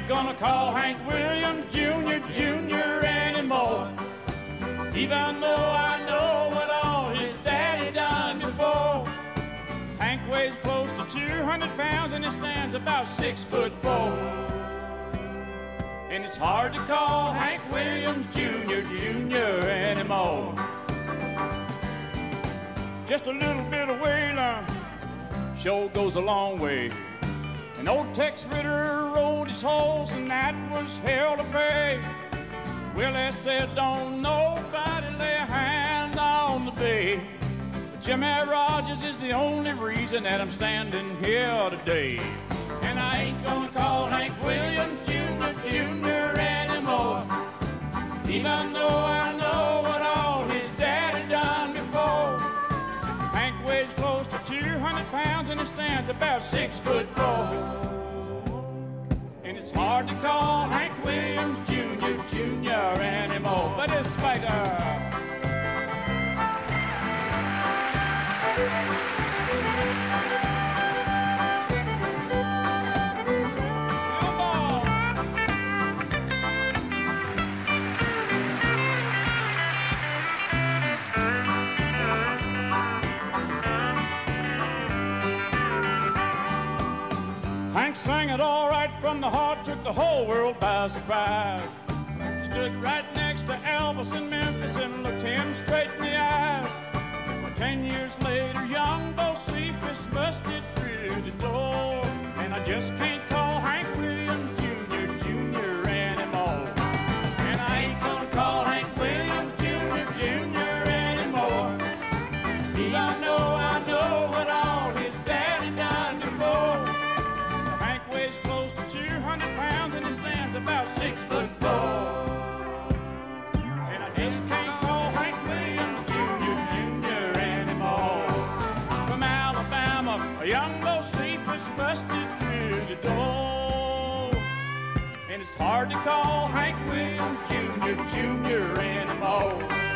ain't gonna call Hank Williams Jr. Jr. anymore. Even though I know what all his daddy done before. Hank weighs close to 200 pounds and he stands about 6'4". And it's hard to call Hank Williams Jr. Jr. anymore. Just a little bit of whaling sure goes a long way. And old Tex Ritter rode his horse and that was hell to pay. Willie said don't nobody lay a hand on the bay. But Jimmy Rogers is the only reason that I'm standing here today. And I ain't gonna call Hank Williams Jr. Jr. anymore. Even though I know what all his daddy done before. Hank weighs close to 200 pounds and he stands about 6'4". And it's hard to call Hank Williams Jr. Jr. anymore. But it's Spiker. Hank sang it all right from the heart, took the whole world by surprise. Stood right next to Elvis in Memphis and looked him straight in the eyes. 10 years later, young Bo Cephas busted through the door. And I just can't call Hank Williams Jr. Jr. anymore. And I ain't gonna call Hank Williams Jr. Jr. anymore. Even though I know what all his daddy done before. Hank weighs close to 200 pounds and he stands about 6'4". And I just can't call Hank Williams Jr. Jr. anymore. From Alabama, a young Bo Cephas busted through the door. And it's hard to call Hank Williams Jr. Jr. anymore.